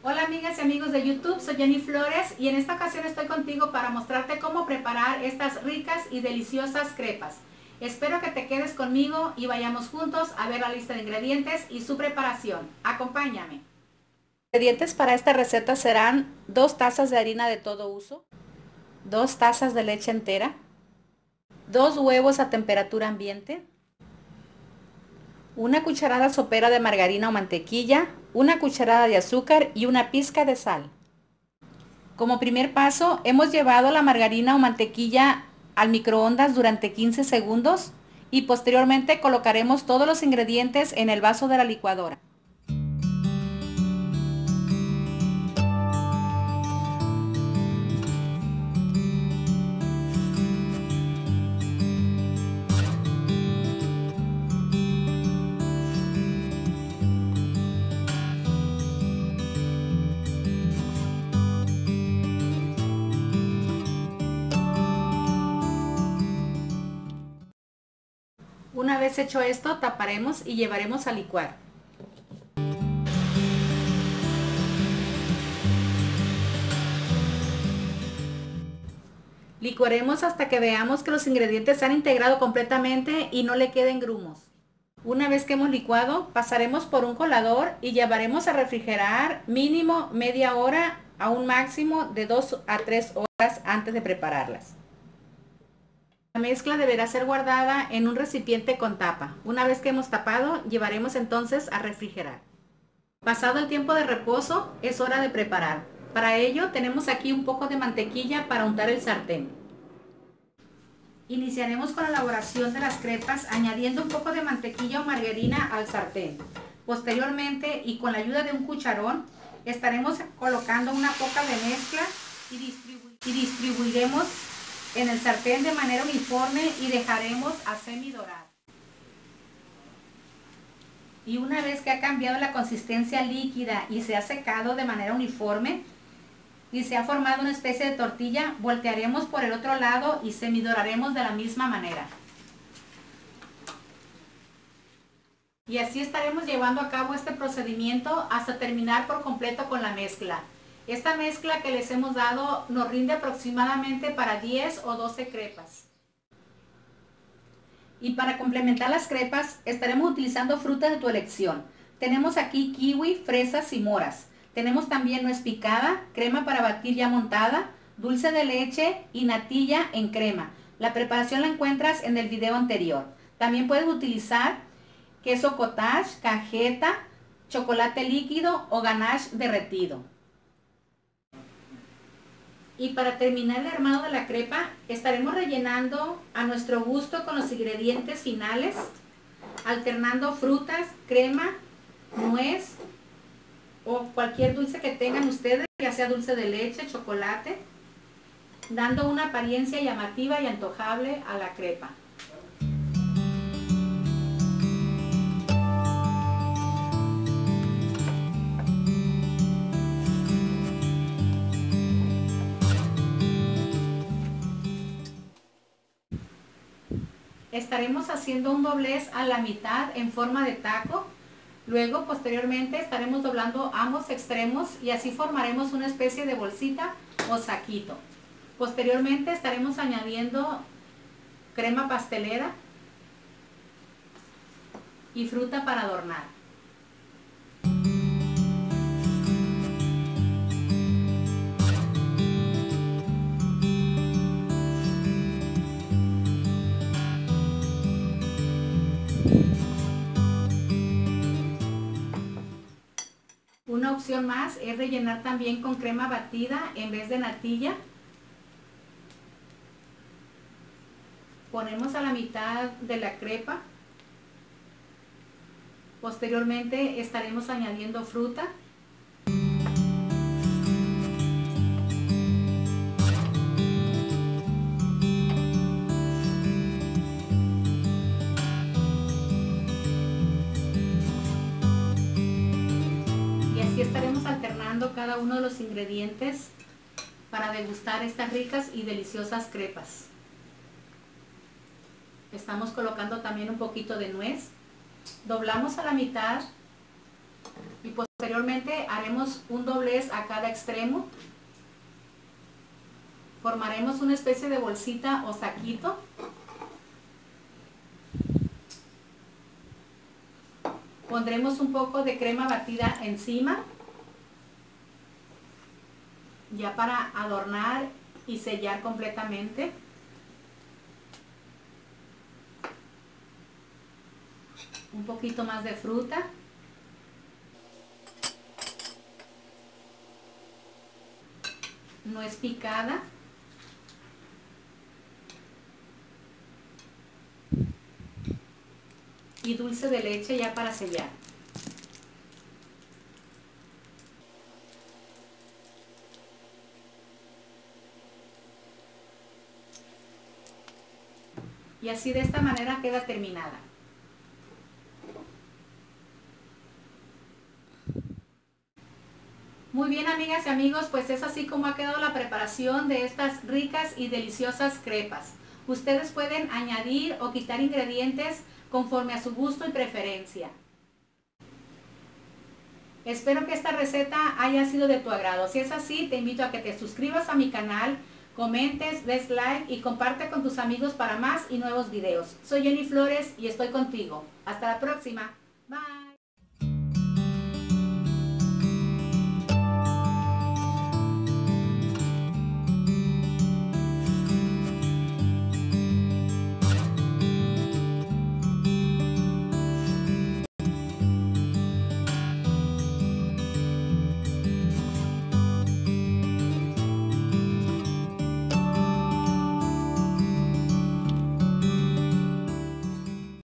Hola amigas y amigos de YouTube, soy Jenny Flores y en esta ocasión estoy contigo para mostrarte cómo preparar estas ricas y deliciosas crepas. Espero que te quedes conmigo y vayamos juntos a ver la lista de ingredientes y su preparación. Acompáñame. Los ingredientes para esta receta serán 2 tazas de harina de todo uso, 2 tazas de leche entera, 2 huevos a temperatura ambiente, una cucharada sopera de margarina o mantequilla, una cucharada de azúcar y una pizca de sal. Como primer paso, hemos llevado la margarina o mantequilla al microondas durante 15 segundos y posteriormente colocaremos todos los ingredientes en el vaso de la licuadora. Una vez hecho esto, taparemos y llevaremos a licuar. Licuaremos hasta que veamos que los ingredientes se han integrado completamente y no le queden grumos. Una vez que hemos licuado, pasaremos por un colador y llevaremos a refrigerar mínimo media hora a un máximo de 2 a 3 horas antes de prepararlas. La mezcla deberá ser guardada en un recipiente con tapa. Una vez que hemos tapado, llevaremos entonces a refrigerar. Pasado el tiempo de reposo, es hora de preparar. Para ello tenemos aquí un poco de mantequilla para untar el sartén. Iniciaremos con la elaboración de las crepas añadiendo un poco de mantequilla o margarina al sartén. Posteriormente y con la ayuda de un cucharón, estaremos colocando una poca de mezcla y distribuiremos en el sartén de manera uniforme y dejaremos a semidorar. Y una vez que ha cambiado la consistencia líquida y se ha secado de manera uniforme y se ha formado una especie de tortilla, voltearemos por el otro lado y semidoraremos de la misma manera. Y así estaremos llevando a cabo este procedimiento hasta terminar por completo con la mezcla. Esta mezcla que les hemos dado nos rinde aproximadamente para 10 o 12 crepas. Y para complementar las crepas estaremos utilizando frutas de tu elección. Tenemos aquí kiwi, fresas y moras. Tenemos también nuez picada, crema para batir ya montada, dulce de leche y natilla en crema. La preparación la encuentras en el video anterior. También puedes utilizar queso cottage, cajeta, chocolate líquido o ganache derretido. Y para terminar el armado de la crepa, estaremos rellenando a nuestro gusto con los ingredientes finales, alternando frutas, crema, nuez o cualquier dulce que tengan ustedes, ya sea dulce de leche, chocolate, dando una apariencia llamativa y antojable a la crepa. Estaremos haciendo un doblez a la mitad en forma de taco. Luego, posteriormente, estaremos doblando ambos extremos y así formaremos una especie de bolsita o saquito. Posteriormente, estaremos añadiendo crema pastelera y fruta para adornar. Una opción más es rellenar también con crema batida en vez de natilla. Ponemos a la mitad de la crepa. Posteriormente estaremos añadiendo fruta. Y estaremos alternando cada uno de los ingredientes para degustar estas ricas y deliciosas crepas. Estamos colocando también un poquito de nuez. Doblamos a la mitad y posteriormente posteriormente haremos un doblez a cada extremo. Formaremos una especie de bolsita o saquito. Pondremos un poco de crema batida encima, ya para adornar y sellar completamente. Un poquito más de fruta. Nuez picada. Y dulce de leche ya para sellar. Y así de esta manera queda terminada. Muy bien, amigas y amigos, pues es así como ha quedado la preparación de estas ricas y deliciosas crepas. Ustedes pueden añadir o quitar ingredientes conforme a su gusto y preferencia. Espero que esta receta haya sido de tu agrado. Si es así, te invito a que te suscribas a mi canal, comentes, des like y comparte con tus amigos para más y nuevos videos. Soy Jenny Flores y estoy contigo. Hasta la próxima. Bye.